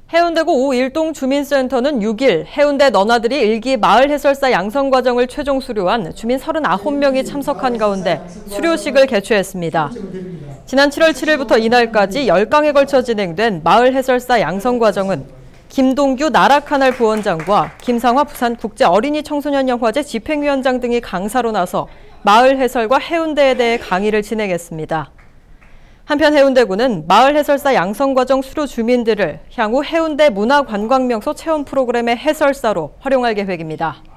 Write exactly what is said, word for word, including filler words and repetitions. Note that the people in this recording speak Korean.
해운대구 오일동 주민센터는 육 일 해운대 너나들이 일기 마을 해설사 양성과정을 최종 수료한 주민 서른아홉 명이 참석한 가운데 수료식을 개최했습니다. 지난 칠월 칠일부터 이날까지 열 강에 걸쳐 진행된 마을 해설사 양성과정은 김동규 나라카날 부원장과 김상화 부산 국제 어린이 청소년 영화제 집행위원장 등이 강사로 나서 마을 해설과 해운대에 대해 강의를 진행했습니다. 한편 해운대구는 마을 해설사 양성과정 수료 주민들을 향후 해운대 문화관광명소 체험 프로그램의 해설사로 활용할 계획입니다.